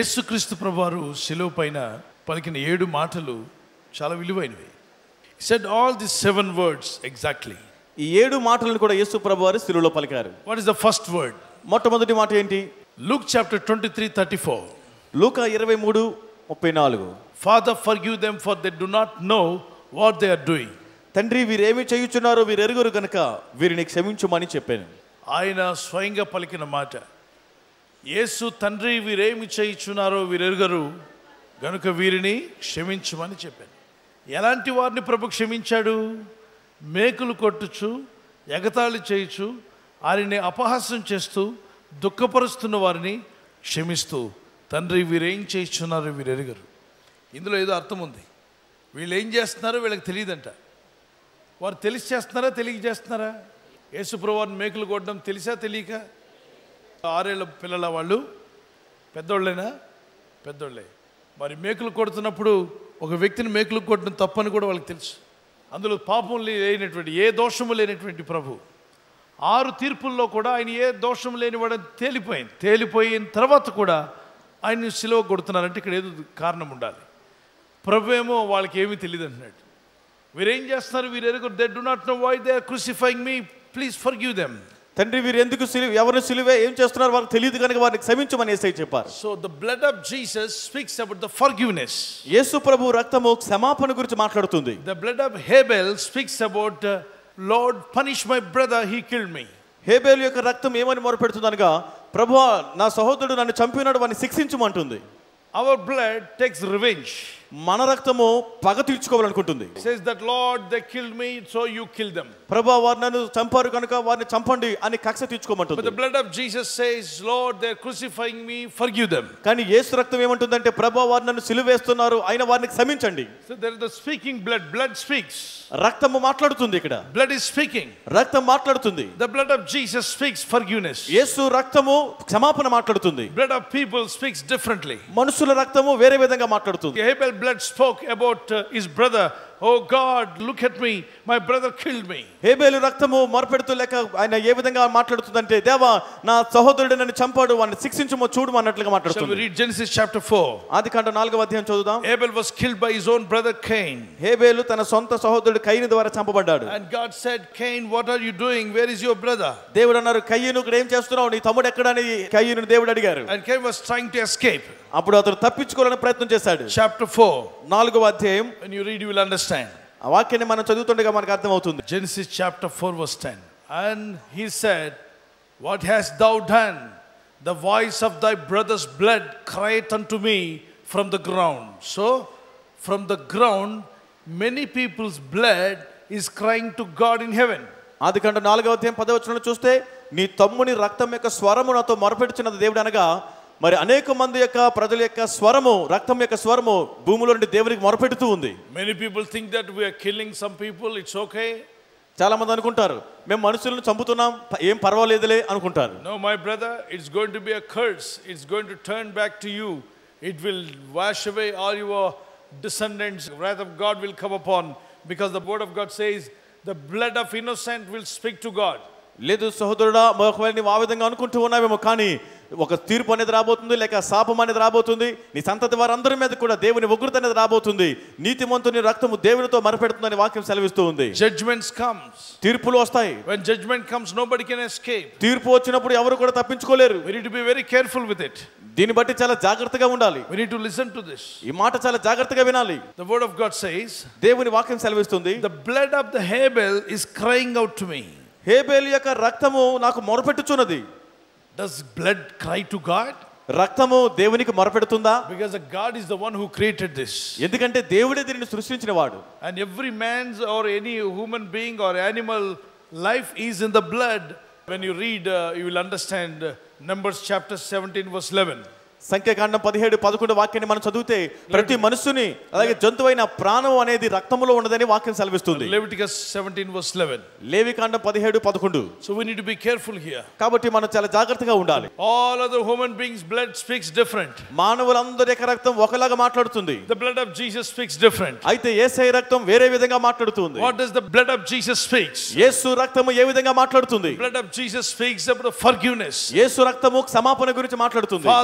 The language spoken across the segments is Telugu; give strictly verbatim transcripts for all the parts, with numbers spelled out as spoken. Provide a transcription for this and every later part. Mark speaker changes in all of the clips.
Speaker 1: యేసుక్రీస్తు ప్రభువారు శిలువ పైన పలికిన ఏడు మాటలు చాలా విలువైనవి. He said all these seven words exactly.
Speaker 2: ఈ ఏడు మాటలను కూడా యేసు ప్రభువారు శిలువలో పలికారు.
Speaker 1: What is the first word?
Speaker 2: మొట్టమొదటి మాట ఏంటి?
Speaker 1: Luke chapter twenty-three thirty-four.
Speaker 2: లూకా ఇరవై మూడు ముప్పై నాలుగు.
Speaker 1: Father, forgive them, for they do not know what they are doing.
Speaker 2: తండ్రి వీరేమి చేయుచున్నారో వీరు ఎరుగరు గనుక వీరిని క్షమించుమని చెప్పాను.
Speaker 1: ఆయన స్వయంగా పలికిన మాట. యేసు తండ్రి వీరేమి చేయుచున్నారో వీరెరుగరు గనుక వీరిని క్షమించుమని చెప్పాను. ఎలాంటి వారిని ప్రభు క్షమించాడు? మేకులు కొట్టుచు, ఎగతాళి చేయుచు, వారిని అపహాస్యం చేస్తూ, దుఃఖపరుస్తున్న వారిని క్షమిస్తూ, తండ్రి వీరేం చేయుచున్నారో వీరెరుగరు. ఇందులో ఏదో అర్థం ఉంది. వీళ్ళు ఏం చేస్తున్నారో వీళ్ళకి తెలియదంట. వారు తెలిసి చేస్తున్నారా తెలియజేస్తున్నారా? యేసుప్రభు వారిని మేకులు కొట్టడం తెలిసా తెలియక? ఆరేళ్ళ పిల్లల వాళ్ళు పెద్దోళ్ళైనా పెద్దోళ్ళే. మరి మేకులు కొడుతున్నప్పుడు ఒక వ్యక్తిని మేకులు కొట్టడం తప్పని కూడా వాళ్ళకి తెలుసు. అందులో పాపం లేనటువంటి, ఏ దోషము లేనటువంటి ప్రభు ఆరు తీర్పుల్లో కూడా ఆయన ఏ దోషం లేనివాడని తేలిపోయింది. తేలిపోయిన తర్వాత కూడా ఆయన్ని సిలువ కొడుతున్నారంటే ఇక్కడ ఏదో కారణం ఉండాలి. ప్రభు ఏమో వాళ్ళకి ఏమీ తెలియదు అంటున్నాడు. వీరేం చేస్తున్నారు వీరెరుగు. They do not know why they are crucifying me, please forgive them.
Speaker 2: తండ్రి వీరు ఎందుకు సిలువ ఎవరిని సిలువే ఏం చేస్తున్నారు వారికి తెలియదు కనుక వారిని క్షమించమని యేసయ్య చెప్పారు.
Speaker 1: So the blood of Jesus speaks about the forgiveness.
Speaker 2: Yesu ప్రభు రక్తము క్షమాపణ గురించి మాట్లాడుతుంది.
Speaker 1: The blood of Abel speaks about Lord punish my brother, he killed me.
Speaker 2: Abel యొక్క రక్తం ఏమని మొరపెడుతుంది అనగా, ప్రభువా నా సహోదరుడు నన్ను చంపినాడు వారిని శిక్షించమంటుంది.
Speaker 1: Our blood takes revenge.
Speaker 2: మన రక్తము పగ తీర్చుకోవాలనుకుంటుంది.
Speaker 1: Says that Lord they killed me, so you kill them.
Speaker 2: ప్రభువా వారు నన్ను చంపారు కనుక వారిని చంపండి అని కక్ష తీర్చుకోమంటుంది.
Speaker 1: But the blood of Jesus says, Lord they are crucifying me, forgive them.
Speaker 2: కానీ యేసు రక్తం ఏమంటుందంటే, ప్రభువా వారు నన్ను సిలువేస్తున్నారు అయినా వారిని క్షమించండి.
Speaker 1: So there is the speaking blood. Blood speaks.
Speaker 2: రక్తము మాట్లాడుతుంది. ఇక్కడ
Speaker 1: blood is speaking.
Speaker 2: రక్తం మాట్లాడుతుంది.
Speaker 1: The blood of Jesus speaks forgiveness.
Speaker 2: యేసు రక్తము క్షమాపణ మాట్లాడుతుంది.
Speaker 1: Blood of people speaks differently.
Speaker 2: మనుషుల రక్తము వేరే విధంగా మాట్లాడుతుంది.
Speaker 1: Abel blood spoke about uh, his brother. Oh God, look at me, my brother killed me.
Speaker 2: హేబెలు రక్తము మొరపెడుతూ లేక ఆయన ఏ విధంగా మాట్లాడుతుందంటే, దేవా నా సహోదరుడు నన్ను చంపాడు వాడిని శిక్షించుమో చూడు అన్నట్లుగా మాట్లాడుతుంది.
Speaker 1: Shall we read Genesis chapter four?
Speaker 2: ఆదికాండం నాలుగవ అధ్యాయం చదువుదాం.
Speaker 1: Abel was killed by his own brother Cain.
Speaker 2: హేబెలు తన సొంత సహోదరుడు కయీను ద్వారా చంపబడ్డాడు.
Speaker 1: And God said, Cain, what are you doing? Where is your brother?
Speaker 2: దేవుడు అన్నారు, కయీను ఇక్కడ ఏం చేస్తున్నావు, నీ తమ్ముడు ఎక్కడ అని కయీను దేవుడు అడిగారు.
Speaker 1: And Cain was trying to escape.
Speaker 2: అప్పుడు అతను తప్పించుకోవాలని ప్రయత్నం చేశాడు.
Speaker 1: Chapter four.
Speaker 2: నాలుగవ అధ్యాయం.
Speaker 1: When you read you will understand.
Speaker 2: ఆ వాక్యాన్ని మనం చదువుతుండగా మనకు అర్థమవుతుంది.
Speaker 1: Genesis chapter four verse ten. And he said, what hast thou done? The voice of thy brother's blood cried unto me from the ground. So from the ground many people's blood is crying to God in heaven.
Speaker 2: ఆదికాండం నాలుగవ అధ్యాయం పదవ వచనంలో చూస్తే, నీ తమ్ముని రక్తం యొక్క స్వరము నాతో మొరపెడుచున్నది దేవుడు అనగా, మరి అనేక మంది యొక్క ప్రజల యొక్క స్వరము, రక్తం యొక్క స్వరము భూమిలో నుండి దేవునికి మొరపెడుతూ ఉంది.
Speaker 1: Many people think that we are killing some people, it's okay.
Speaker 2: చాలా మంది అనుకుంటారు మేము మనుషులను చంపుతున్నాం ఏం పర్వాలేదులే అనుకుంటారు.
Speaker 1: No my brother, it's going to be a curse. It's going to turn back to you. It will wash away all your descendants. The wrath of God will come upon, because the word of God says the blood of innocent will speak to God.
Speaker 2: లేదు సహోదరుడా, ఒకవేళ నీవు ఆ విధంగా అనుకుంటూ ఉన్నావేమో, కానీ ఒక తీర్పు అనేది రాబోతుంది, లేక శాపం అనేది రాబోతుంది. నీ సంతతి వారందరి మీద కూడా దేవుని ఉగ్రత అనేది రాబోతుంది. నీతిమంతుని రక్తము దేవునితో మరపెడుతుందని వాక్యం సెలవిస్తూ ఉంది.
Speaker 1: Judgments comes.
Speaker 2: తీర్పులు వస్తాయి.
Speaker 1: When judgment comes, nobody can escape.
Speaker 2: తీర్పు వచ్చినప్పుడు ఎవరు కూడా తప్పించుకోలేరు.
Speaker 1: We need to be very careful with it.
Speaker 2: దీన్ని బట్టి చాలా జాగ్రత్తగా ఉండాలి.
Speaker 1: We need to listen to this.
Speaker 2: ఈ మాట చాలా జాగ్రత్తగా వినాలి.
Speaker 1: The word of God says,
Speaker 2: దేవుని వాక్యం సెలవిస్తుంది,
Speaker 1: the blood of the Abel is crying out to me.
Speaker 2: హేబెలు యొక్క రక్తము నాకు మొరపెట్టుచున్నది.
Speaker 1: Does blood cry to God?
Speaker 2: రక్తము దేవునికి మొరపెడుతుందా?
Speaker 1: Because God is the one who created this.
Speaker 2: ఎందుకంటే దేవుడే దీనిని సృష్టించిన వాడు.
Speaker 1: And every man's or any human being or animal life is in the blood. When you read, uh, you will understand uh, Numbers chapter seventeen verse eleven.
Speaker 2: సంఖ్యాకాండం పదిహేడు పదకొండు వాక్యాన్ని మనం చదివితే, ప్రతి మనుషుని అలాగే జంతువైన ప్రాణం అనేది రక్తములో ఉన్నదని వాక్యం సెలవిస్తుంది.
Speaker 1: Leviticus seventeen verse eleven.
Speaker 2: లేవికాండం పదిహేడు పదకొండు.
Speaker 1: So we need to be careful here.
Speaker 2: కాబట్టి మనం చాలా జాగ్రత్తగా ఉండాలి.
Speaker 1: All other human beings blood speaks different.
Speaker 2: మానవులందరి యొక్క రక్తం ఒకలాగా మాట్లాడుతుంది.
Speaker 1: The blood of Jesus speaks different.
Speaker 2: అయితే యేసయ్య రక్తం వేరే విధంగా మాట్లాడుతుంది.
Speaker 1: What does the blood of Jesus speaks?
Speaker 2: యేసు రక్తము ఏ విధంగా మాట్లాడుతుంది?
Speaker 1: The blood of Jesus speaks about forgiveness.
Speaker 2: యేసు రక్తము క్షమాపణ గురించి మాట్లాడుతుంది.
Speaker 1: Father forgive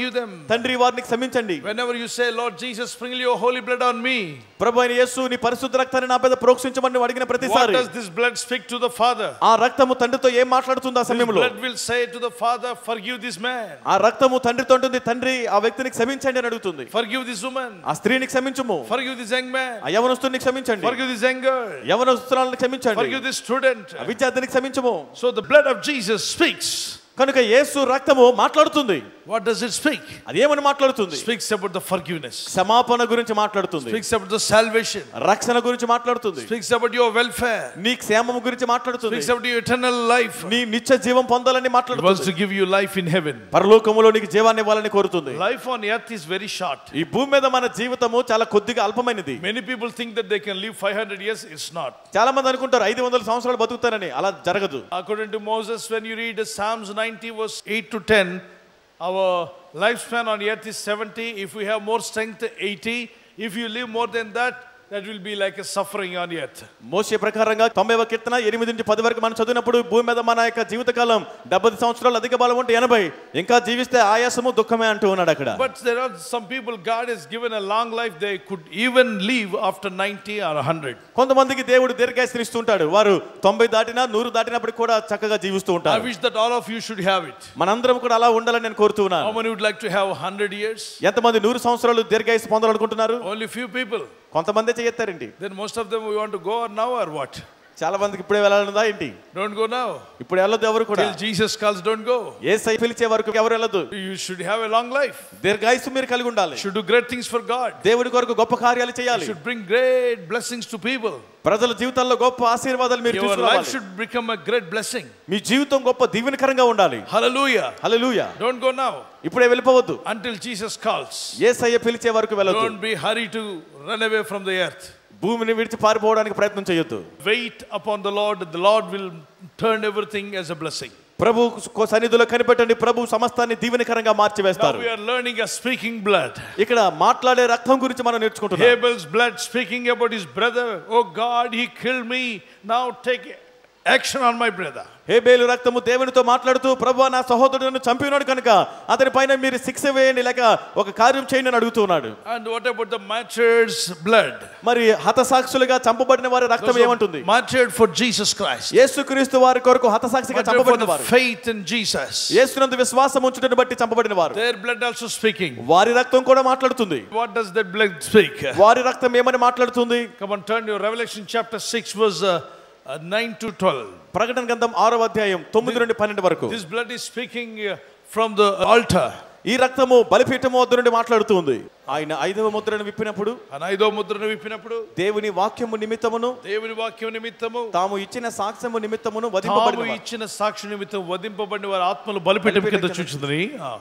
Speaker 1: forgive them.
Speaker 2: తండ్రి వారిని క్షమించండి.
Speaker 1: Whenever you say, Lord Jesus, sprinkle your holy blood on me,
Speaker 2: ప్రభువైన యేసు నీ పరిశుద్ధ రక్తాన్ని నా మీద ప్రోక్షించమని నువ్వు అడిగిన
Speaker 1: what
Speaker 2: ప్రతిసారి
Speaker 1: does this blood speak to the Father?
Speaker 2: ఆ రక్తము తండ్రితో ఏం మాట్లాడుతుంది ఆ
Speaker 1: This
Speaker 2: సమయంలో?
Speaker 1: blood will say to the Father, forgive this man,
Speaker 2: ఆ రక్తము తండ్రితో ఉంటుంది, తండ్రి ఆ వ్యక్తిని క్షమించండి అని అడుగుతుంది.
Speaker 1: forgive this woman,
Speaker 2: ఆ స్త్రీని క్షమించుము,
Speaker 1: forgive this young man,
Speaker 2: ఆ యవనస్తుని క్షమించండి,
Speaker 1: forgive this young girl,
Speaker 2: యవనస్తురాలను క్షమించండి,
Speaker 1: forgive this student.
Speaker 2: ఆ విద్యార్థిని క్షమించుము.
Speaker 1: So the blood of Jesus speaks.
Speaker 2: కనుక యేసు రక్తము మాట్లాడుతుంది.
Speaker 1: What does it speak?
Speaker 2: అది ఏమని మాట్లాడుతుంది?
Speaker 1: Speaks about the forgiveness,
Speaker 2: క్షమాపణ గురించి మాట్లాడుతుంది,
Speaker 1: speaks about the salvation,
Speaker 2: రక్షణ గురించి మాట్లాడుతుంది,
Speaker 1: speaks about your welfare,
Speaker 2: నీ క్షేమం గురించి మాట్లాడుతుంది,
Speaker 1: speaks about your eternal life.
Speaker 2: నీ నిత్య జీవం పొందాలని
Speaker 1: He wants
Speaker 2: మాట్లాడుతుంది.
Speaker 1: to give you life in heaven.
Speaker 2: పరలోకములో నీకు జీవాన్ని ఇవ్వాలని కోరుతుంది.
Speaker 1: Life on earth is very short.
Speaker 2: ఈ భూమి మీద మన జీవితము చాలా కొద్దిగా అల్పమైనది.
Speaker 1: Many people think that they can live five hundred years. It's not.
Speaker 2: చాలా మంది అనుకుంటారు ఐదు వందల సంవత్సరాలు బతుకుతారని. అలా జరగదు.
Speaker 1: According to Moses, when you read Psalms ninety verse eight to ten, our lifespan on earth is seventy. If we have more strength, eighty. If you live more than that, that will be like a suffering on earth.
Speaker 2: మోషే ప్రకారంగా తొంభైవ కీర్తన ఎనిమిది నుంచి పది వరకు మనం చదివినప్పుడు భూమి మీద మన యొక్క జీవితకాలం డెబ్బై సంవత్సరాలు, అధిక బలం ఉంటే ఎనభై, ఇంకా జీవిస్తే ఆయాసము దుఃఖమే అంటూ ఉన్నాడు అక్కడ.
Speaker 1: But there are some people God has given a long life. They could even live after ninety or one hundred.
Speaker 2: కొంతమందికి దేవుడు దీర్ఘాయుస్సుని ఇస్తుంటాడు. వారు తొంభై దాటినా నూరు దాటినప్పుడు కూడా చక్కగా జీవిస్తూ
Speaker 1: I
Speaker 2: ఉంటారు.
Speaker 1: wish that all of you should have it.
Speaker 2: మనందరం కూడా అలా ఉండాలని నేను కోరుతూ ఉన్నాను.
Speaker 1: How many would like to have one hundred years?
Speaker 2: ఎంతమంది నూరు సంవత్సరాలు దీర్ఘాయుస్సు పొందాలనుకుంటున్నారు?
Speaker 1: Only few people.
Speaker 2: కొంతమందే చేయొత్తారండి.
Speaker 1: Then most of them we want to go or now or what?
Speaker 2: చాలా మందికి ఇప్పుడే వెళ్ళాలన్నదా ఏంటి?
Speaker 1: Don't go now.
Speaker 2: ఇప్పుడు వెళ్ళొద్దు ఎవరు కూడా.
Speaker 1: Till Jesus calls, don't go.
Speaker 2: యేసయ్య పిలిచే వరకు ఎవరు వెళ్ళొద్దు.
Speaker 1: You should have a long life.
Speaker 2: దీర్ఘాయుస్సు మీరు కలిగి ఉండాలి.
Speaker 1: Should do great things for God.
Speaker 2: దేవుడి కొరకు గొప్ప కార్యాలు చేయాలి.
Speaker 1: Should bring great blessings to people.
Speaker 2: ప్రజల జీవితాల్లో గొప్ప ఆశీర్వాదాలు మీరు
Speaker 1: Your life
Speaker 2: తీసుకురావాలి.
Speaker 1: should become a great blessing.
Speaker 2: మీ జీవితం గొప్ప దీవెనకరంగా ఉండాలి.
Speaker 1: Hallelujah.
Speaker 2: Hallelujah.
Speaker 1: Don't go now.
Speaker 2: ఇప్పుడే వెళ్ళిపోవద్దు.
Speaker 1: Until Jesus calls.
Speaker 2: యేసయ్య పిలిచే వరకు వెళ్ళొద్దు.
Speaker 1: Don't be hurried to run away from the earth.
Speaker 2: భూమిని విడిచి పారిపోవడానికి ప్రయత్నం చేయొద్దు.
Speaker 1: Wait upon the Lord. The Lord will turn everything as a blessing.
Speaker 2: ప్రభు సన్నిధిలో కనిపెట్టండి. ప్రభు సమస్తాన్ని దీవెనకరంగా మార్చివేస్తారు.
Speaker 1: Now we are learning a speaking blood.
Speaker 2: ఇక్కడ మాట్లాడే రక్తం గురించి మనం నేర్చుకుంటున్నాం.
Speaker 1: Abel's blood speaking about his brother. Oh God, he killed me. Now take action on my brother.
Speaker 2: హేబేలు రక్తము దేవునితో మాట్లాడుతూ, ప్రభువా నా సహోదరుడును చంపినాడు కనుక అతని పైన మీరు శిక్ష వేయండి, లేక ఒక కార్యం చేయండి అని అడుగుతున్నాడు.
Speaker 1: And what about the martyrs' blood?
Speaker 2: మరి హతసాక్షులుగా చంపబడిన వారి రక్తం ఏమంటుంది?
Speaker 1: Martyred for Jesus Christ.
Speaker 2: యేసుక్రీస్తు వారి కొరకు హతసాక్షిగా
Speaker 1: Martyred for
Speaker 2: చంపబడిన
Speaker 1: the
Speaker 2: వారు,
Speaker 1: faith in Jesus.
Speaker 2: యేసునందు విశ్వాసం ఉంచుటను బట్టి చంపబడిన వారు,
Speaker 1: Their blood also speaking.
Speaker 2: వారి రక్తం కూడా మాట్లాడుతుంది.
Speaker 1: What does that blood speak?
Speaker 2: వారి రక్తం ఏమని మాట్లాడుతుంది?
Speaker 1: Come on, turn your Revelation chapter six verse uh, uh, nine to twelve.
Speaker 2: ప్రకటన గ్రంథం ఆరవ అధ్యాయం తొమ్మిది నుండి పన్నెండు వరకు.
Speaker 1: This blood is speaking uh, from the altar.
Speaker 2: ఈ రక్తము బలిపీఠము వద్ద నుండి మాట్లాడుతూ ఉంది. ఆయన ఐదవ ముద్రను విప్పినప్పుడు,
Speaker 1: ఐదో ముద్రను విప్పినప్పుడు
Speaker 2: దేవుని వాక్యము నిమిత్తమును
Speaker 1: దేవుని వాక్యం నిమిత్తము
Speaker 2: తాము ఇచ్చిన సాక్ష్యము నిమిత్తమును
Speaker 1: తాము
Speaker 2: వధింపబడిన
Speaker 1: ఇచ్చిన సాక్షి నిమిత్తం వధింపబడిన వారి ఆత్మలు బలిపీఠం కింద చూచుందని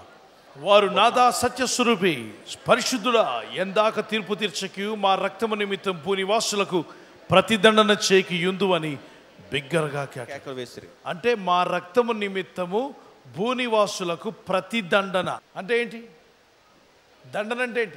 Speaker 1: వారు నాదా సత్యస్వరూపి పరిశుద్ధుడా ఎందాక తీర్పు తీర్చకి మా రక్తము నిమిత్తం భూనివాసులకు ప్రతిదండన చేకి యుందు అని బిగ్గరగా కేకలు వేసిరి. అంటే మా రక్తము నిమిత్తము భూనివాసులకు ప్రతిదండన అంటే ఏంటి? దండన అంటే ఏంటి?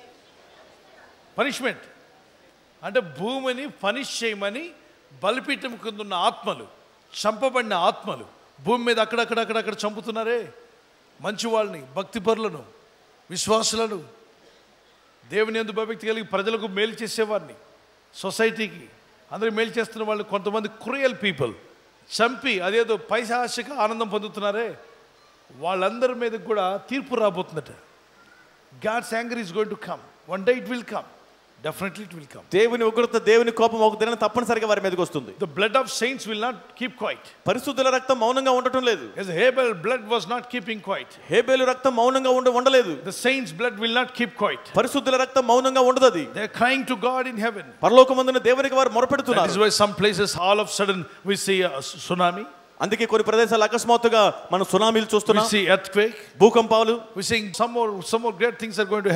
Speaker 1: పనిష్మెంట్. అంటే భూమిని పనిష్ చేయమని బలిపీఠం కింద ఉన్న ఆత్మలు, చంపబడిన ఆత్మలు భూమి మీద అక్కడక్కడక్కడక్కడ చంపుతున్నారే మంచి వాళ్ళని, భక్తిపరులను, విశ్వాసులను, దేవుని యందు భక్తి కలిగి ప్రజలకు మేలు చేసేవారిని, సొసైటీకి అందరికి మేలు చేస్తున్న వాళ్ళు కొంతమంది క్రూయల్ పీపుల్ చంపి అదేదో పైశాచిక ఆనందం పొందుతున్నారే వాళ్ళందరి మీద కూడా తీర్పు రాబోతుందట. God's anger is going to come. One day it will come. Definitely it will come.
Speaker 2: దేవుని ఉగ్రత, దేవుని కోపం ఒక దినం తప్పనిసరిగా వారి మీదకి వస్తుంది.
Speaker 1: The blood of saints will not keep quiet.
Speaker 2: పరిశుద్ధుల రక్తం మౌనంగా ఉండటం లేదు.
Speaker 1: As Abel's blood was not keeping quiet.
Speaker 2: హేబేలు రక్తం మౌనంగా ఉండ ఉండలేదు.
Speaker 1: The saints' blood will not keep quiet.
Speaker 2: పరిశుద్ధుల రక్తం మౌనంగా ఉండదది.
Speaker 1: They are crying to God in heaven.
Speaker 2: పరలోకమందున దేవునికి వారు మొరపెడుతున్నారు.
Speaker 1: That is why some places all of a sudden we see a tsunami.
Speaker 2: అందుకే కొన్ని ప్రదేశాలు అకస్మాత్తుగా మనం సునామీలు చూస్తున్నాం.
Speaker 1: We see earthquake.
Speaker 2: భూకంపాలు.
Speaker 1: We see some more some more great things are going to happen.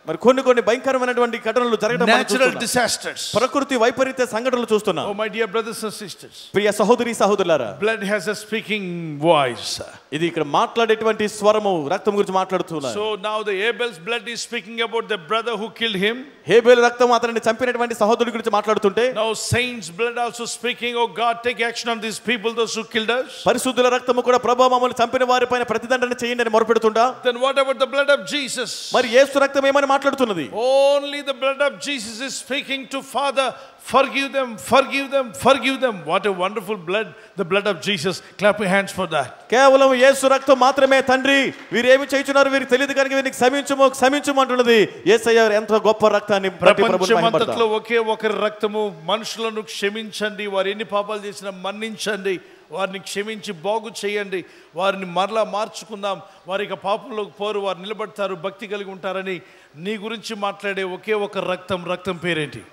Speaker 2: మరి కొన్ని కొన్ని భయంకరమైనటువంటి ఘటనలు జరగడం మనం
Speaker 1: natural
Speaker 2: చూస్తున్నాం.
Speaker 1: disasters.
Speaker 2: ప్రకృతి వైపరీత్య సంఘటనలు చూస్తున్నాం.
Speaker 1: Oh my dear brothers and sisters,
Speaker 2: ప్రియ సహోదరి సహోదరులారా,
Speaker 1: blood has a speaking voice.
Speaker 2: ఇది ఇక్కడ మాట్లాడేటువంటి స్వరము రక్తం గురించి మాట్లాడుతున్నారు.
Speaker 1: So now the Abel's blood is speaking about the brother who killed him.
Speaker 2: హేబెలు రక్తం అతనిని చంపినటువంటి సహోదరుడి గురించి మాట్లాడుతుంటే,
Speaker 1: Now saints blood also speaking, oh God, take action on these people those who killed us.
Speaker 2: పరిశుద్ధుల రక్తము కూడా ప్రభువా మమ్మల్ని చంపిన వారిపైన ప్రతిదండన చేయండి అని మొరపెడుతుందా?
Speaker 1: Then what about the blood of Jesus?
Speaker 2: మరి యేసు రక్తం ఏమని మాట్లాడుతున్నది?
Speaker 1: Only the blood of Jesus is speaking to Father, forgive them, forgive them, forgive them. What a wonderful blood, the blood of Jesus. Clap your hands for that.
Speaker 2: కేవలం యేసు రక్తం మాత్రమే తండ్రి వీరు ఏమి చేయుచున్నారు వీరికి తెలియదు కనుక వీరికి క్షమించుము క్షమించుము అంటున్నది. యేసయ్య ఎంత గొప్ప రక్తాన్ని ప్రతి ప్రభువుని మహిమపడతారు.
Speaker 1: ప్రపంచమంతట్లో ఒకే ఒకరి రక్తము, మనుషులను క్షమించండి, వారు ఎన్ని పాపాలు చేసినా మన్నించండి, వారిని క్షమించి బాగు చేయండి, వారిని మరలా మార్చుకుందాం, వారికి పాపంలోకి పోరు, వారు నిలబడతారు, భక్తి కలిగి ఉంటారని నీ గురించి మాట్లాడే ఒకే ఒక రక్తం. రక్తం పేరేంటి?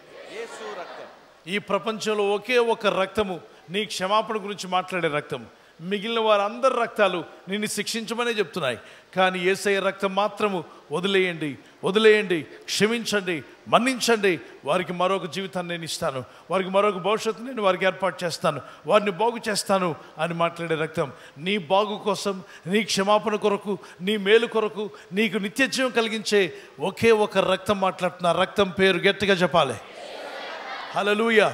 Speaker 1: ఈ ప్రపంచంలో ఒకే ఒక రక్తము నీ క్షమాపణ గురించి మాట్లాడే రక్తం. మిగిలిన వారందరి రక్తాలు నిన్ను శిక్షించమనే చెప్తున్నాయి. కానీ యేసయ్య రక్తం మాత్రము వదిలేయండి, వదిలేయండి, క్షమించండి, మన్నించండి, వారికి మరొక జీవితాన్ని నేను ఇస్తాను, వారికి మరొక భవిష్యత్తు నేను వారికి ఏర్పాటు చేస్తాను, వారిని బాగు చేస్తాను అని మాట్లాడే రక్తం. నీ బాగు కోసం, నీ క్షమాపణ కొరకు, నీ మేలు కొరకు, నీకు నిత్యజీవం కలిగించే ఒకే ఒక రక్తం మాట్లాడుతున్న రక్తం పేరు గట్టిగా చెప్పాలి. Hallelujah.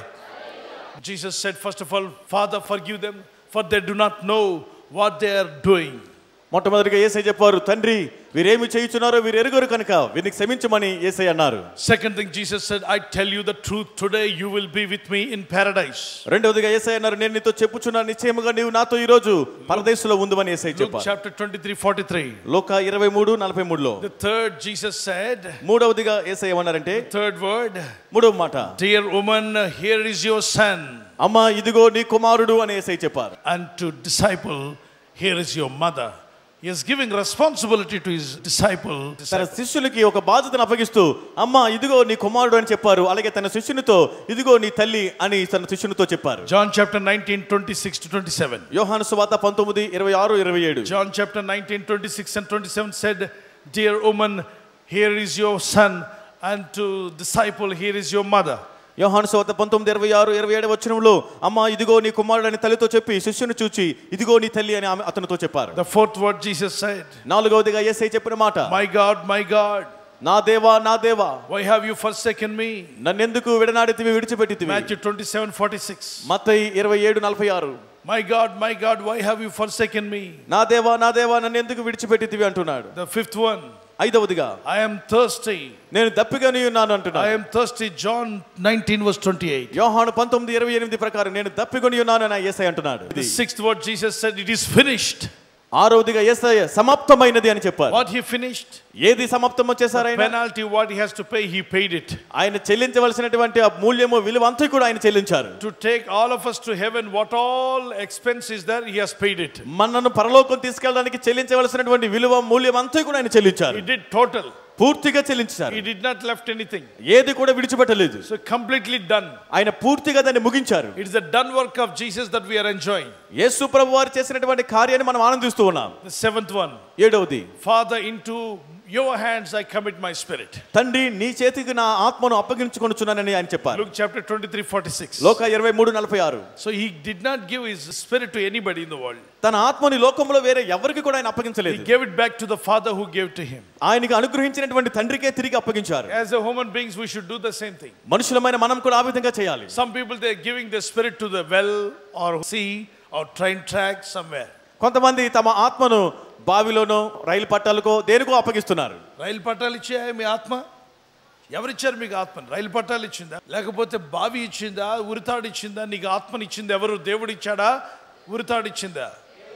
Speaker 1: Jesus said, first of all, Father, forgive them, for they do not know what they are doing.
Speaker 2: మొట్టమొదటిగా యేసయ్య చెప్పారు, తండ్రి వీరేమి చేయుచున్నారో వీరు ఎరుగరు కనుక వీరిని క్షమించమని యేసయ్య అన్నారు.
Speaker 1: Second thing Jesus said, I tell you the truth, today you will be with me in paradise.
Speaker 2: రెండవదిగా యేసయ్య అన్నారు, నేను నీతో చెప్పుచున్నాను, నిశ్చయముగా నీవు నాతో ఈ రోజు పరదేశంలో ఉందుమని యేసయ్య
Speaker 1: Luke
Speaker 2: చెప్పారు.
Speaker 1: chapter twenty-three forty-three.
Speaker 2: లోక ఇరవై మూడు నలభై మూడు లో
Speaker 1: The third Jesus said,
Speaker 2: మూడవదిగా యేసయ్య ఏమన్నారంటే,
Speaker 1: third word,
Speaker 2: మూడవ మాట,
Speaker 1: dear woman, here is your son.
Speaker 2: అమ్మా ఇదిగో నీ కుమారుడు అని యేసయ్య చెప్పారు.
Speaker 1: And to disciple, here is your mother. He is giving responsibility to his disciple.
Speaker 2: తన శిష్యులకి ఒక బాధ్యతను అప్పగిస్తూ, అమ్మా ఇదిగో నీ కుమారుడు అని చెప్పారు. అలాగే తన శిష్యునితో ఇదిగో నీ తల్లి అని తన శిష్యునితో చెప్పారు.
Speaker 1: John chapter nineteen twenty-six to twenty-seven.
Speaker 2: యోహాను సువార్త పంతొమ్మిది ఇరవై ఆరు ఇరవై ఏడు.
Speaker 1: John chapter nineteen twenty-six and twenty-seven said, dear woman, here is your son, and to disciple, here is your mother.
Speaker 2: యోహాను సువార్త పంతొమ్మిది ఇరవై ఆరు ఇరవై ఏడు వచనంలో అమ్మా ఇదిగో నీ కుమారుడు అని తల్లితో చెప్పి శిష్యుని చూచి ఇదిగో నీ తల్లి అని ఆమె అతనితో చెప్పారు.
Speaker 1: The fourth word Jesus said,
Speaker 2: నాలుగవదిగా యేసయ్య చెప్పిన మాట,
Speaker 1: my God, my God,
Speaker 2: నా దేవా నా దేవా,
Speaker 1: why have you forsaken me?
Speaker 2: నన్నెందుకు విడనాడితివి విడిచిపెట్టితివి.
Speaker 1: Matthew twenty-seven forty-six.
Speaker 2: మత్తయి ఇరవై ఏడు నలభై ఆరు.
Speaker 1: My God, my God, why have you forsaken me?
Speaker 2: నా దేవా నా దేవా నన్నెందుకు విడిచిపెట్టితివి అంటున్నాడు.
Speaker 1: The fifth one,
Speaker 2: ఐదవదిగా,
Speaker 1: I am thirsty.
Speaker 2: నేను దప్పిగాని ఉన్నాను అంటున్నాడు.
Speaker 1: I am thirsty. John nineteen verse twenty-eight.
Speaker 2: యోహాను పంతొమ్మిది ఇరవై ఎనిమిది ప్రకారం నేను దప్పికొని ఉన్నాను అని యేసయ్య అంటున్నాడు.
Speaker 1: The sixth word Jesus said, it is finished.
Speaker 2: ఆరవదిగా యేసయ్య సమాప్తమైనది అని చెప్పారు.
Speaker 1: What he finished?
Speaker 2: ఏది సమాప్తం చేశారు ఆయన?
Speaker 1: Penalty what he has to pay, he paid it.
Speaker 2: ఆయన చెల్లించవలసినటువంటి ఆ మూల్యము విలువ అంతా కూడా ఆయన చెల్లించారు.
Speaker 1: To take all of us to heaven, what all expense is there, he has paid it.
Speaker 2: మనను పరలోకం తీసుకెళ్ళడానికి చెల్లించవలసినటువంటి విలువ మూల్యం అంతా కూడా ఆయన చెల్లించారు.
Speaker 1: He did total.
Speaker 2: పూర్తిగా చెల్లించారు.
Speaker 1: He did not left anything.
Speaker 2: ఏది కూడా విడిచిపెట్టలేదు.
Speaker 1: So completely done.
Speaker 2: ఆయన పూర్తిగా దాన్ని ముగించారు.
Speaker 1: It is the done work of Jesus that we are enjoying.
Speaker 2: యేసు ప్రభువు వారు చేసినటువంటి కార్యాన్ని మనం ఆనందిస్తూ ఉన్నాం.
Speaker 1: The seventh one,
Speaker 2: ఏడవది,
Speaker 1: Father, into your hands I commit my spirit.
Speaker 2: తండ్రి నీ చేతికి నా ఆత్మను అప్పగించుకొనుచున్నానని ఆయన చెప్పారు.
Speaker 1: Luke chapter twenty-three forty-six.
Speaker 2: లోక ఇరవై మూడు నలభై ఆరు.
Speaker 1: So he did not give his spirit to anybody in the world.
Speaker 2: తన ఆత్మని లోకంలో వేరే ఎవరికి కూడా ఆయన అప్పగించలేదు.
Speaker 1: He gave it back to the Father who gave to him.
Speaker 2: ఆయనకి అనుగ్రహించినటువంటి తండ్రికే తిరిగి అప్పగించారు.
Speaker 1: As a human beings we should do the same thing.
Speaker 2: మనుషులమైన మనం కూడా ఆ విధంగా చేయాలి.
Speaker 1: Some people they are giving their spirit to the well or sea or train track somewhere.
Speaker 2: కొంతమంది తమ ఆత్మను బావిలోనో రైలు పట్టాలకో దేనికో అప్పగిస్తున్నారు.
Speaker 1: రైలు పట్టాలు ఇచ్చా మీ ఆత్మ? ఎవరిచ్చారు మీకు ఆత్మని? రైలు పట్టాలు ఇచ్చిందా, లేకపోతే బావి ఇచ్చిందా, ఉరితాడు ఇచ్చిందా? నీకు ఆత్మని ఇచ్చింది ఎవరు? దేవుడు ఇచ్చాడా, ఉరితాడు ఇచ్చిందా?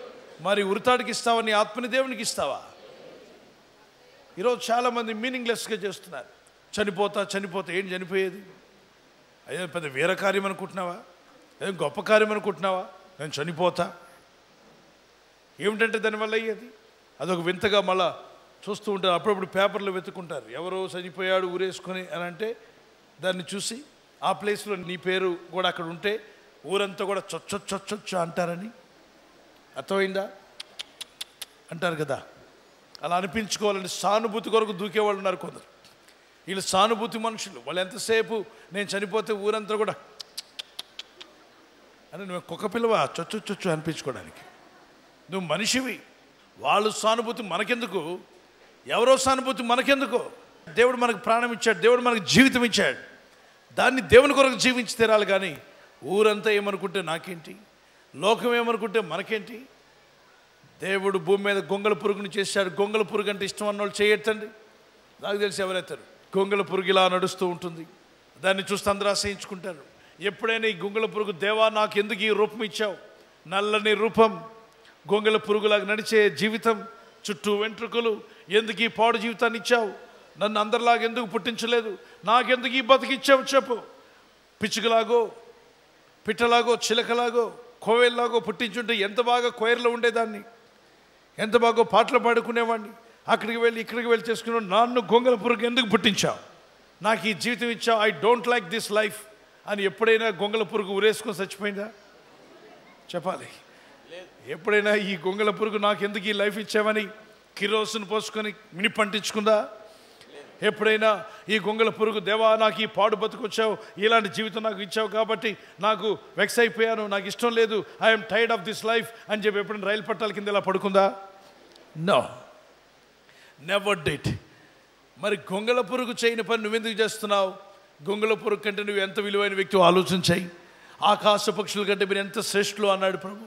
Speaker 1: మరి ఉరితాడికి ఇస్తావా నీ ఆత్మని, దేవునికి ఇస్తావా? ఈరోజు చాలామంది మీనింగ్లెస్గా చేస్తున్నారు. చనిపోతా చనిపోతా ఏం చనిపోయేది? అదే పెద్ద వీర కార్యం అనుకుంటున్నావా? ఏం గొప్ప కార్యం అనుకుంటున్నావా? నేను చనిపోతా ఏమిటంటే దానివల్ల అయ్యేది అదొక వింతగా మళ్ళా చూస్తూ ఉంటారు. అప్పుడప్పుడు పేపర్లో వెతుక్కుంటారు, ఎవరో చనిపోయాడు ఊరేసుకొని అని అంటే దాన్ని చూసి ఆ ప్లేస్లో నీ పేరు కూడా అక్కడ ఉంటే ఊరంతా కూడా చొచ్చొచ్చొచ్చొచ్చ అంటారని. అర్థమైందా? అంటారు కదా. అలా అనిపించుకోవాలని సానుభూతి కొరకు దూకేవాళ్ళు ఉన్నారు కొందరు. వీళ్ళు సానుభూతి మనుషులు. వాళ్ళు ఎంతసేపు నేను చనిపోతే ఊరంతా కూడా అని నువ్వు కుక్క పిల్లవ చొచ్చు చొచ్చు అనిపించుకోవడానికి. నువ్వు మనిషివి. వాళ్ళు సానుభూతి మనకెందుకు? ఎవరో సానుభూతి మనకెందుకు? దేవుడు మనకు ప్రాణం ఇచ్చాడు, దేవుడు మనకు జీవితం ఇచ్చాడు. దాన్ని దేవుని కొరకు జీవించి తీరాలి. కానీ ఊరంతా ఏమనుకుంటే నాకేంటి, లోకం ఏమనుకుంటే మనకేంటి? దేవుడు భూమి మీద గొంగళ పురుగుని చేశాడు. గొంగళ పురుగు అంటే ఇష్టం అన్నోళ్ళు చేయొద్దండి. నాకు తెలిసి ఎవరైతారు. గొంగళ పురుగు ఇలా నడుస్తూ ఉంటుంది, దాన్ని చూస్తే అందరూ ఆశ్రయించుకుంటారు. ఎప్పుడైనా ఈ గొంగళ పురుగు, దేవా నాకు ఎందుకు ఈ రూపం ఇచ్చావు, నల్లని రూపం, గొంగళ పురుగులాగా నడిచే జీవితం, చుట్టూ వెంట్రుకలు, ఎందుకు ఈ పాడు జీవితాన్ని ఇచ్చావు, నన్ను అందరిలాగా ఎందుకు పుట్టించలేదు, నాకెందుకు ఈ బతికిచ్చావు చెప్పు. పిచ్చుకలాగో, పిట్టలాగో, చిలకలాగో, కోవెల్లాగో పుట్టించుంటే ఎంత బాగా కోయర్లో ఉండేదాన్ని, ఎంత బాగా పాటలు పాడుకునేవాడిని. అక్కడికి వెళ్ళి ఇక్కడికి వెళ్ళి చేసుకున్నావు. నన్ను గొంగళ పురుగు ఎందుకు పుట్టించావు, నాకు ఈ జీవితం ఇచ్చావు, I don't like this life అని ఎప్పుడైనా గొంగళ పురుగు ఉరేసుకొని చచ్చిపోయిందా? చెప్పాలి. ఎప్పుడైనా ఈ గొంగళ పురుగు నాకు ఎందుకు ఈ లైఫ్ ఇచ్చావని కిరోసిన్ పోసుకొని మిని పంటించుకుందా? ఎప్పుడైనా ఈ గొంగళ పురుగు, దేవా నాకు ఈ పాడు బతుకొచ్చావు, ఇలాంటి జీవితం నాకు ఇచ్చావు కాబట్టి నాకు వెక్స్ అయిపోయాను, నాకు ఇష్టం లేదు, I'm tired of this life అని చెప్పి ఎప్పుడైనా రైలు పట్టాల కింద ఇలా పడుకుందా? No, never did. మరి గొంగళ పురుగు చేయని పని నువ్వెందుకు చేస్తున్నావు? గొంగళ పురుగు కంటే నువ్వు ఎంత విలువైన వ్యక్తివి ఆలోచించాయి. ఆకాశ పక్షుల కంటే మీరు ఎంత శ్రేష్ఠులు అన్నాడు ప్రభు.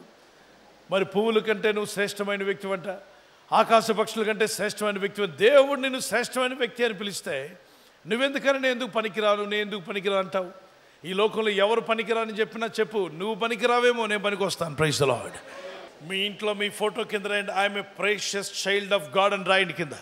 Speaker 1: మరి పువ్వుల కంటే నువ్వు శ్రేష్టమైన వ్యక్తి అంట, ఆకాశ పక్షుల కంటే శ్రేష్టమైన వ్యక్తి. దేవుడు నిన్ను శ్రేష్టమైన వ్యక్తి అని పిలిస్తే నువ్వెందుకని నేను ఎందుకు పనికిరాను, నేను ఎందుకు పనికిరా అంటావు? ఈ లోకంలో ఎవరు పనికిరాని చెప్పినా చెప్పు, నువ్వు పనికిరావేమో, నేను పనికి వస్తాను. Praise the lord. మీ ఇంట్లో మీ ఫోటో కింద రాయండి, I'm a precious child of God అని రాయండి. కింద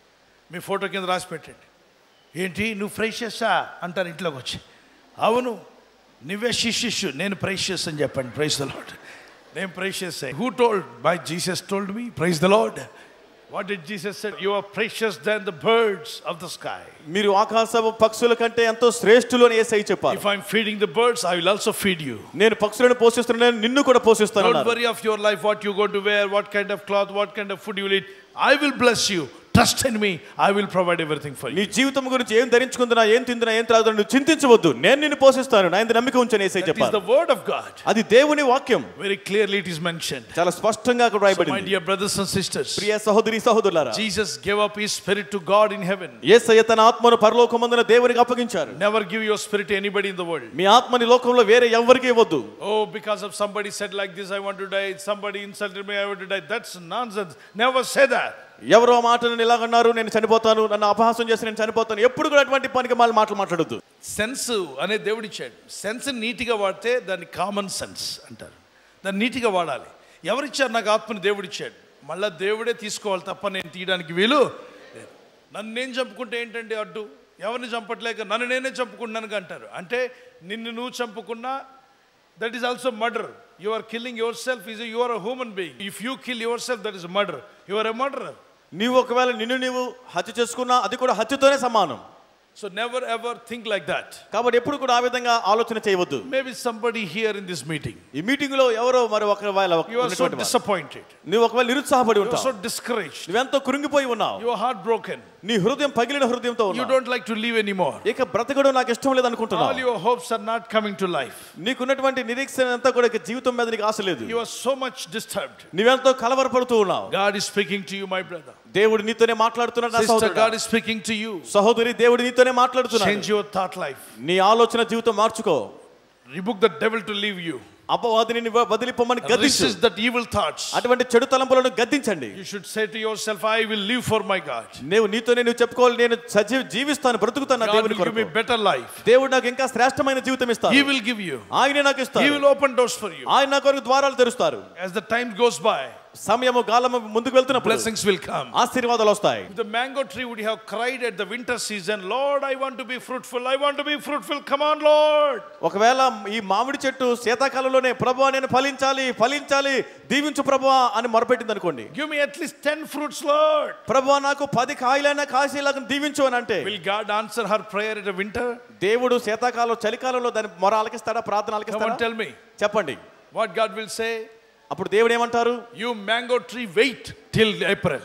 Speaker 1: మీ ఫోటో కింద రాసి పెట్టండి. ఏంటి నువ్వు ప్రెషియస్సా అంటారు ఇంట్లోకి వచ్చి. అవును, నువ్వే శిష్యు, నేను ప్రెషియస్ అని చెప్పండి. Praise the Lord. నేను precious. Who told? My Jesus told me. Praise the Lord. What did Jesus said? You are precious then the birds of the sky.
Speaker 2: మీరు ఆకాశపు పక్షుల కంటే ఎంతో శ్రేష్ఠులు అని యేసయ్య చెప్పారు.
Speaker 1: If I am feeding the birds I will also feed you.
Speaker 2: నేను పక్షులను పోషిస్తున్నాను, నిన్ను కూడా పోషిస్తాను.
Speaker 1: Don't worry of your life, what you going to wear, what kind of cloth, what kind of food you will eat. I will bless you. Trust in me, I will provide everything for you.
Speaker 2: నీ జీవితం గురించి ఏం ధరించుకుంటున్నా, ఏం తింటున్నా, ఏం త్రాగుతున్నా నువ్వు చింతించవద్దు, నేను నిన్ను పోషిస్తాను. నా యందు నమ్మిక ఉంచని యేసయ్య చెప్పారు.
Speaker 1: That is the word of God.
Speaker 2: అది దేవుని వాక్యం.
Speaker 1: Very clearly it is mentioned.
Speaker 2: చాలా స్పష్టంగా అక్కడ రాయబడింది.
Speaker 1: So my dear brothers and sisters,
Speaker 2: ప్రియ సహోదరి సహోదరులారా,
Speaker 1: Jesus gave up his spirit to God in heaven.
Speaker 2: యేసయ్య తన ఆత్మను పరలోకమందున దేవునికి అప్పగించారు.
Speaker 1: Never give your spirit to anybody in the world.
Speaker 2: మీ ఆత్మని లోకంలో వేరే ఎవ్వరికీ ఇవ్వద్దు.
Speaker 1: Oh, because of somebody said like this, I want to die, somebody insulted me, I want to die. That's nonsense. Never say that.
Speaker 2: ఎవరో మాటలను ఇలాగన్నారు, నేను చనిపోతాను, నన్ను అపహాసం చేసి నేను చనిపోతాను, ఎప్పుడు కూడా అటువంటి పనికి మళ్ళీ మాటలు మాట్లాడొద్దు.
Speaker 1: సెన్స్ అనే దేవుడు ఇచ్చాడు. సెన్స్ నీట్గా వాడితే దాన్ని కామన్ సెన్స్ అంటారు. దాన్ని నీట్గా వాడాలి. ఎవరిచ్చారు? నాకు ఆత్మని దేవుడు ఇచ్చాడు. మళ్ళీ దేవుడే తీసుకోవాలి తప్ప నేను తీయడానికి వీలు లేదు. నన్ను నేను చంపుకుంటే ఏంటంటే అడ్డు, ఎవరిని చంపట్లేక నన్ను నేనే చంపుకుంటున్నాను అంటారు. అంటే నిన్ను నువ్వు చంపుకున్నా that is also murder. You are killing yourself. Is you are a human being. If you kill yourself, that is murder. You are a murderer.
Speaker 2: నీవు ఒకవేళ నిన్ను నీవు హత్య చేసుకున్నా అది కూడా హత్యతోనే సమానం.
Speaker 1: So never ever think like that.
Speaker 2: కాబట్టి ఎప్పుడు కూడా ఆ విధంగా ఆలోచన చేయవద్దు.
Speaker 1: Maybe somebody here in this meeting,
Speaker 2: ఈ మీటింగ్ లో ఎవరో మరి ఒకవేళ
Speaker 1: you are so disappointed.
Speaker 2: నీవు ఒకవేళ నిరుత్సాహపడి
Speaker 1: You are
Speaker 2: ఉంటావు,
Speaker 1: so discouraged.
Speaker 2: నువ్వెంతో కృంగిపోయి ఉన్నావు,
Speaker 1: You are heartbroken.
Speaker 2: నీ హృదయం పగిలిన హృదయంతో
Speaker 1: You
Speaker 2: ఉన్నావు,
Speaker 1: don't like to live anymore.
Speaker 2: ఇక బ్రతకడం నాకు ఇష్టం లేదు అనుకుంటున్నావు.
Speaker 1: All your hopes are not coming to life.
Speaker 2: నీకున్నటువంటి నిరీక్షణ అంతా కూడా ఇక జీవితం మీద నీకు ఆశ లేదు.
Speaker 1: You are so much disturbed.
Speaker 2: నీవెంతో కలవరపడుతూ ఉన్నావు.
Speaker 1: God is speaking to you, my brother.
Speaker 2: దేవుడు నీతోనే మాట్లాడుతున్నాడు నా
Speaker 1: Sister,
Speaker 2: సహోదరుడా.
Speaker 1: God is speaking to you.
Speaker 2: సహోదరి, దేవుడు నీతోనే మాట్లాడుతున్నాడు.
Speaker 1: Change your thought life.
Speaker 2: నీ ఆలోచన జీవితం మార్చుకో.
Speaker 1: Rebuke the devil to leave you.
Speaker 2: అపవాదిని వదిలిపోమని గద్దించు.
Speaker 1: Resist that evil thoughts.
Speaker 2: అటువంటి చెడు తలంపులను గద్దించండి.
Speaker 1: You should say to yourself, I will live for my God.
Speaker 2: నీవు నీతోనే నువ్వు చెప్పుకోవాలి, నేను సజీవ జీవిస్తాను, బ్రతుకుతాను
Speaker 1: God
Speaker 2: దేవుని
Speaker 1: will give me
Speaker 2: కొరకు.
Speaker 1: better life.
Speaker 2: దేవుడు నాకు ఇంకా శ్రేష్టమైన జీవితం ఇస్తాడు.
Speaker 1: He will give you.
Speaker 2: ఆయనే నాకు
Speaker 1: He
Speaker 2: ఇస్తాడు.
Speaker 1: will open doors for you.
Speaker 2: ఆయన నా కొరకు ద్వారాలు తెరుస్తారు.
Speaker 1: As the time goes by,
Speaker 2: సమయము కాలము ముందుకు వెళ్తున్నప్పుడు
Speaker 1: blessings will come.
Speaker 2: ఆశీర్వాదాలు వస్తాయి.
Speaker 1: If the mango tree would have cried at the winter season, Lord, I want to be fruitful, I want to be fruitful, come on Lord.
Speaker 2: ఒకవేళ ఈ మామిడి చెట్టు శీతాకాలంలోనే ప్రభువా నేను ఫలించాలి ఫలించాలి దీవించు ప్రభువా అని మొరపెట్టింది అనుకోండి.
Speaker 1: Give me at least ten fruits, Lord.
Speaker 2: ప్రభువా నాకు పది కాయలైనా కాసేలాగా దీవించు అని అంటే,
Speaker 1: Will God answer her prayer at a winter?
Speaker 2: దేవుడు శీతాకాలం చలికాలంలో దాని మొర ఆలకిస్తాడా, ప్రార్థన
Speaker 1: Come
Speaker 2: ఆలకిస్తాడా?
Speaker 1: on, tell me.
Speaker 2: చెప్పండి.
Speaker 1: What God will say?
Speaker 2: అప్పుడు దేవుడు ఏమంటారు?
Speaker 1: You mango tree, wait till April.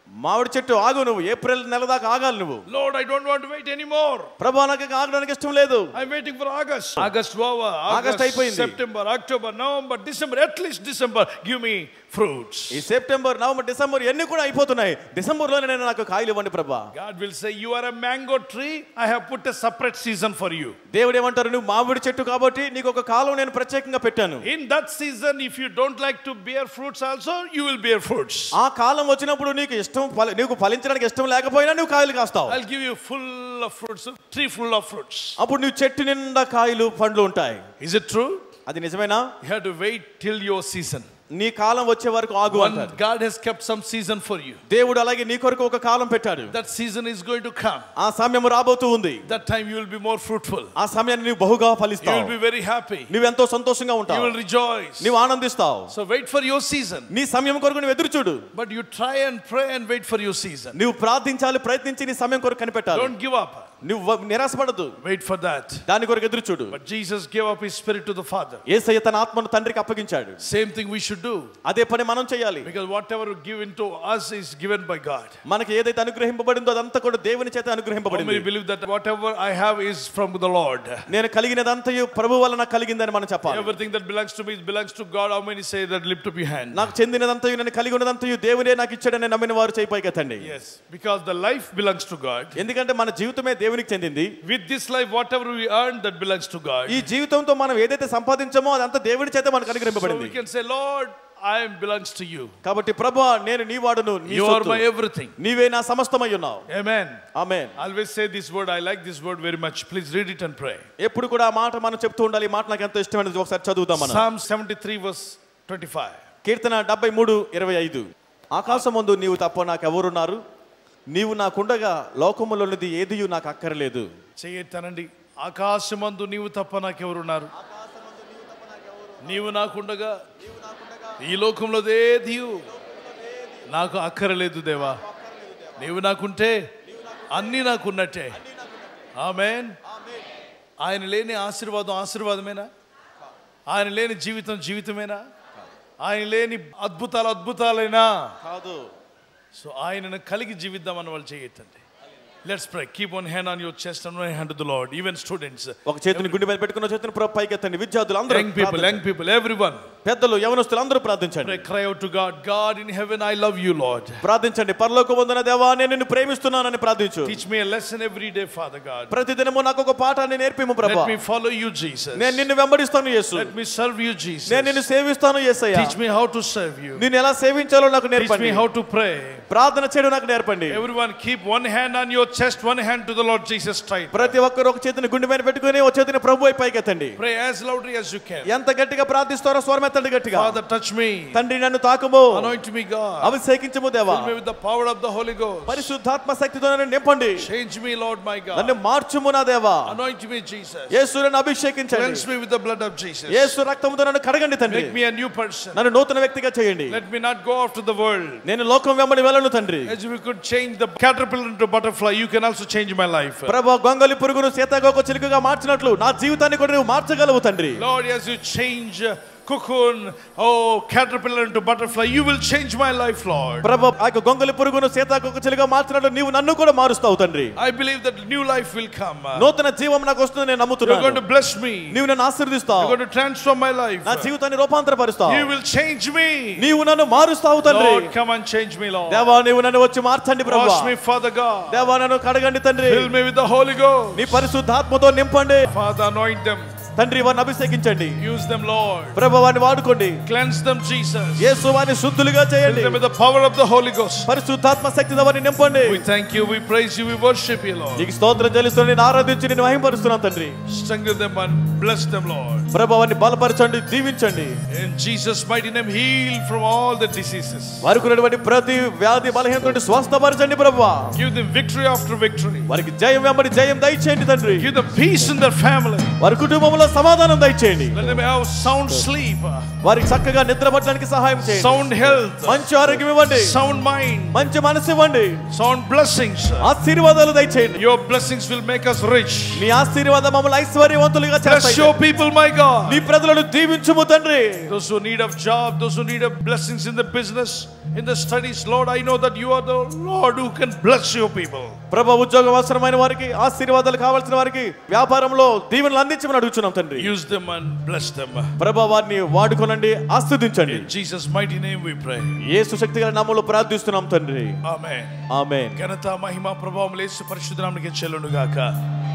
Speaker 2: మామిడి చెట్టు ఆగు, నువ్వు ఏప్రిల్ నెల దాకా ఆగాలి నువ్వు.
Speaker 1: Lord, I don't want to wait anymore.
Speaker 2: ప్రభువా నాకు ఆగడానికి ఇష్టం లేదు.
Speaker 1: I'm waiting for August. August over.
Speaker 2: August అయిపోయింది.
Speaker 1: September, October, November, December, at least December. Give me fruits.
Speaker 2: ఈ సెప్టెంబర్, నవంబర్, డిసెంబర్ ఎన్ని కూడా అయిపోతున్నాయి. డిసెంబర్ లోనే నేను నాకు కాయలు ఇవ్వండి ప్రభువా.
Speaker 1: God will say, you are a mango tree. I have put a separate season for you.
Speaker 2: దేవుడు ఏమంటారు, నువ్వు మామిడి చెట్టు కాబట్టి నీకు ఒక కాలం నేను ప్రత్యేకంగా పెట్టాను.
Speaker 1: In that season, if you don't like to bear fruits also, you will bear fruits.
Speaker 2: ఆ కాలం వచ్చినప్పుడు నీకు ఇష్టం నీకు ఫలించడానికి ఇష్టం లేకపోయినా నువ్వు కాయలు కాస్తావు.
Speaker 1: I'll give you full of fruits, tree full of fruits.
Speaker 2: అప్పుడు నువ్వు చెట్టు నిండా కాయలు పండ్లు ఉంటాయి.
Speaker 1: Is it true?
Speaker 2: అది నిజమేనా?
Speaker 1: You have to wait till your season.
Speaker 2: నీ కాలం వచ్చే వరకు ఆగు అంటారు.
Speaker 1: God has kept some season for you.
Speaker 2: దేవుడు అలాగే నీ కొరకు ఒక కాలం పెట్టాడు.
Speaker 1: That season is going to come.
Speaker 2: ఆ సమయం రాబోతూ ఉంది.
Speaker 1: That time you will be more fruitful.
Speaker 2: ఆ సమయాన్ని నీవు బహుగా ఫలిస్తావు.
Speaker 1: You will be very happy.
Speaker 2: నీవు ఎంతో సంతోషంగా ఉంటావు.
Speaker 1: You will rejoice.
Speaker 2: నీవు ఆనందిస్తావు.
Speaker 1: So wait for your season.
Speaker 2: నీ సమయం కొరకు నువ్వు ఎదురు చూడు.
Speaker 1: But you try and pray and wait for your season.
Speaker 2: నీవు ప్రార్థించాలి, ప్రయత్నించి నీ సమయం కొరకు కనిపెట్టాలి.
Speaker 1: Don't give up.
Speaker 2: నువ్వు నిరాశపడద్దు.
Speaker 1: Wait for that.
Speaker 2: దాని కొరకు ఎదురు చూడు.
Speaker 1: But Jesus gave up his spirit to the Father.
Speaker 2: యేసయ్య తన ఆత్మను తండ్రికి అప్పగించాడు.
Speaker 1: Same thing we should do.
Speaker 2: అదే పని మనం చేయాలి.
Speaker 1: Because whatever given to us is given by God.
Speaker 2: మనకి ఏదైతే అనుగ్రహింపబడిందో అదంతా కూడా దేవుని చేత అనుగ్రహింపబడింది.
Speaker 1: We believe that whatever I have is from the Lord.
Speaker 2: నేను కలిగినదంతయు ప్రభువు వలన కలిగిందని మనం చెప్పాలి.
Speaker 1: Everything that belongs to me belongs to God. How many say that? Lift up your hand.
Speaker 2: నాకు చెందినదంతయు నేను కలిగి ఉన్నదంతయు దేవుడే నాకు ఇచ్చాడని నమ్మిన వారు చేయి పైకెత్తండి.
Speaker 1: Yes, because the life belongs to God.
Speaker 2: ఎందుకంటే మన జీవితమే దేవునికి చెందింది.
Speaker 1: With this life whatever we earn that belongs to God.
Speaker 2: ఈ జీవితంతో మనం ఏదైతే సంపాదించామో అదంతా దేవుడి చేత మనకు అనుగ్రహింపబడింది.
Speaker 1: So we can say, Lord, I belongs to you.
Speaker 2: కాబట్టి ప్రభువా నేను నీ వాడును, నీ
Speaker 1: You are
Speaker 2: సొత్తు.
Speaker 1: my everything.
Speaker 2: నీవే నా సమస్తమై ఉన్నావు.
Speaker 1: Amen.
Speaker 2: Amen.
Speaker 1: I always say this word. I like this word very much. Please read it and pray.
Speaker 2: ఎప్పుడు కూడా ఆ మాట మనం చెప్తూ ఉండాలి. ఈ మాట నాకు ఎంతో ఇష్టమైనది. ఒకసారి చదువుదాం మనం.
Speaker 1: Psalm seventy-three verse twenty-five.
Speaker 2: కీర్తన డెబ్బై మూడు ఇరవై ఐదు. ఆకాశమందు నీవు తప్ప నాకు ఎవరున్నారు? నీవు నాకుండగా లోకములోనిది ఏదియు నాకు అక్కర్లేదు.
Speaker 1: చేయెత్తానండి. ఆకాశమందు నీవు తప్ప నాకెవరున్నారు? నీవు నాకుండగా ఈ లోకంలో ఏది నాకు అక్కరలేదు దేవా. నీవు నాకుంటే అన్నీ నాకున్నట్టే. ఆమేన్. ఆయన లేని ఆశీర్వాదం ఆశీర్వాదమేనా? ఆయన లేని జీవితం జీవితమేనా? ఆయన లేని అద్భుతాలు అద్భుతాలైనా
Speaker 2: కాదు.
Speaker 1: సో ఆయనను కలిగి జీవిద్దాం అన్న వాళ్ళు చేయొద్దండి. Let's pray. Keep one hand on your chest and one hand to the Lord. Even students.
Speaker 2: ఒక చేతిని గుండె మీద పెట్టుకున్న చేతిని ప్రభు పైకి ఎత్తండి. విద్యార్థులు అందరూ,
Speaker 1: young people, young people, everyone.
Speaker 2: పెద్దలు, యవనస్తులు అందరూ ప్రార్థించండి.
Speaker 1: Pray, cry out to God. God in heaven, I love you, Lord.
Speaker 2: ప్రార్థించండి. పరలోకమందున్న దేవా నేను నిన్ను ప్రేమిస్తున్నానని ప్రార్థించు.
Speaker 1: Teach me a lesson every day, Father God.
Speaker 2: ప్రతిదినము నాకు ఒక పాఠాన్ని నేర్పిము ప్రభువా.
Speaker 1: Let me follow you, Jesus.
Speaker 2: నేను నిన్ను వెంబడిస్తాను యేసు.
Speaker 1: Let me serve you, Jesus.
Speaker 2: నేను నిన్ను సేవిస్తాను యేసయ్యా.
Speaker 1: Teach me how to serve you.
Speaker 2: నిన్ను ఎలా సేవించాలో నాకు
Speaker 1: Teach
Speaker 2: నేర్పండి.
Speaker 1: me how to pray.
Speaker 2: ప్రార్థన చేయడం నాకు నేర్పండి.
Speaker 1: Everyone keep one hand on your chest, one hand to the Lord Jesus Christ.
Speaker 2: ప్రతి ఒక్కరు ఒక చేతిని గుండె మీద పెట్టుకొని ఒక చేతిని ప్రభువై పైకి ఎత్తండి.
Speaker 1: Pray as loudly as you can.
Speaker 2: ఎంత గట్టిగా ప్రార్థిస్తారో స్వరమెత్తండి గట్టిగా.
Speaker 1: Father, touch me.
Speaker 2: తండ్రి నన్ను తాకుము.
Speaker 1: Anoint me, God.
Speaker 2: అభిషేకించుము దేవా.
Speaker 1: Fill me with the power of the Holy Ghost.
Speaker 2: పరిశుద్ధాత్మ శక్తితో నన్ను నింపండి.
Speaker 1: Change me, Lord my God.
Speaker 2: నన్ను మార్చుము నా దేవా.
Speaker 1: Anoint me, Jesus.
Speaker 2: యేసుని అభిషేకించండి.
Speaker 1: Cleanse me with the blood of Jesus.
Speaker 2: యేసు రక్తముతో నన్ను కడగండి తండ్రి.
Speaker 1: Make me a new person.
Speaker 2: నన్ను నూతన వ్యక్తిగా చేయండి.
Speaker 1: Let me not go after the world.
Speaker 2: నేను లోకం వెంబడి వెళ్ళను తండ్రి.
Speaker 1: As we could change the caterpillar into butterfly, you can also change my life.
Speaker 2: ప్రభు గొంగలి పురుగును సీతాకోక చిలుకగా మార్చినట్లు నా జీవితాన్ని కూడా నువ్వు మార్చగలవు తండ్రి.
Speaker 1: Lord, as you change cocoon, oh, caterpillar into butterfly, you will change my life, Lord.
Speaker 2: ప్రభు ఆ గొంగలి పురుగును సీతాకోక చిలుకగా మార్చినట్లు నీవు నన్ను కూడా మారుస్తావు తండ్రి.
Speaker 1: I believe that new life will come.
Speaker 2: నూతన జీవం నాకు వస్తుందని నేను నమ్ముతున్నాను.
Speaker 1: You're going to bless me.
Speaker 2: నీవు నన్ను ఆశీర్వదిస్తావు.
Speaker 1: You're going to transform my life.
Speaker 2: నా జీవితాన్ని రూపాంతరపరుస్తావు.
Speaker 1: You will change me.
Speaker 2: నీవు నన్ను మారుస్తావు తండ్రి.
Speaker 1: Lord, come and change me, Lord.
Speaker 2: దేవా నీవు నన్ను వచ్చి మార్చండి ప్రభువా.
Speaker 1: Wash me, Father God.
Speaker 2: దేవా నన్ను కడగండి తండ్రి.
Speaker 1: Fill me with the Holy Ghost.
Speaker 2: నీ పరిశుద్ధాత్మతో నింపండి.
Speaker 1: Father, anoint them.
Speaker 2: తండ్రి వారిని అభిషేకించండి.
Speaker 1: Use them, Lord.
Speaker 2: ప్రభువా వారిని వాడుకోండి.
Speaker 1: Cleanse them, Jesus.
Speaker 2: యేసు వారిని శుద్ధులుగా చేయండి.
Speaker 1: Fill them with the power of the Holy Ghost.
Speaker 2: పరిశుద్ధాత్మ శక్తితో వారిని నింపండి.
Speaker 1: We thank you, we praise you, we worship you, Lord.
Speaker 2: నీకు స్తోత్రం చెల్లిస్తున్నాను, నిన్ను ఆరాధించి నిన్ను మహిమపరుస్తున్నాను తండ్రి.
Speaker 1: Strengthen them and bless them, Lord.
Speaker 2: ప్రభువా వారిని బలపరచండి, దీవించండి.
Speaker 1: In Jesus' mighty name, heal from all the diseases.
Speaker 2: వారికి ఉన్నటువంటి ప్రతి వ్యాధి బలహీనత నుండి స్వస్థపరచండి ప్రభువా.
Speaker 1: Give them victory after victory.
Speaker 2: వారికి జయం వెంబడి జయం దయచేయండి తండ్రి.
Speaker 1: Give them peace in their family.
Speaker 2: వారి కుటుంబంలో సమాధానం దయచేయండి.
Speaker 1: Let them have sound sleep.
Speaker 2: వారికి చక్కగా నిద్రపట్టడానికి సహాయం చేయండి.
Speaker 1: sound health,
Speaker 2: మంచి ఆరోగ్యం ఇవ్వండి.
Speaker 1: sound mind,
Speaker 2: మంచి మనసు ఇవ్వండి.
Speaker 1: sound blessings.
Speaker 2: ఆశీర్వాదాలు దయచేయండి.
Speaker 1: Your blessings will make us rich.
Speaker 2: నీ ఆశీర్వాదం మమ్మల్ని ఐశ్వర్యవంతులుగా
Speaker 1: Bless
Speaker 2: చేస్తాయి.
Speaker 1: your people, my God.
Speaker 2: నీ ప్రజలను దీవించుము తండ్రి.
Speaker 1: Those who need of job, those who need of blessings in the business, in the studies, Lord, I know that you are the Lord who can bless your people.
Speaker 2: ప్రభు ఉద్యోగం అవసరమైన వారికి, ఆశీర్వాదాలు కావాల్సిన వారికి వ్యాపారంలో దీవెనలు అందించమని అడుగుచున్నాం తండ్రి.
Speaker 1: Use them and bless them.
Speaker 2: ప్రభు వారిని వాడుకోనండి, ఆశీర్వదించండి.
Speaker 1: In Jesus' mighty name we pray.
Speaker 2: యేసు శక్తిగల నామములో ప్రార్థిస్తున్నాం తండ్రి.
Speaker 1: Amen.
Speaker 2: ఆమేన్.
Speaker 1: ఘనత మహిమ ప్రభావం యేసు పరిశుద్ధ నామమునకే చెల్లును గాక.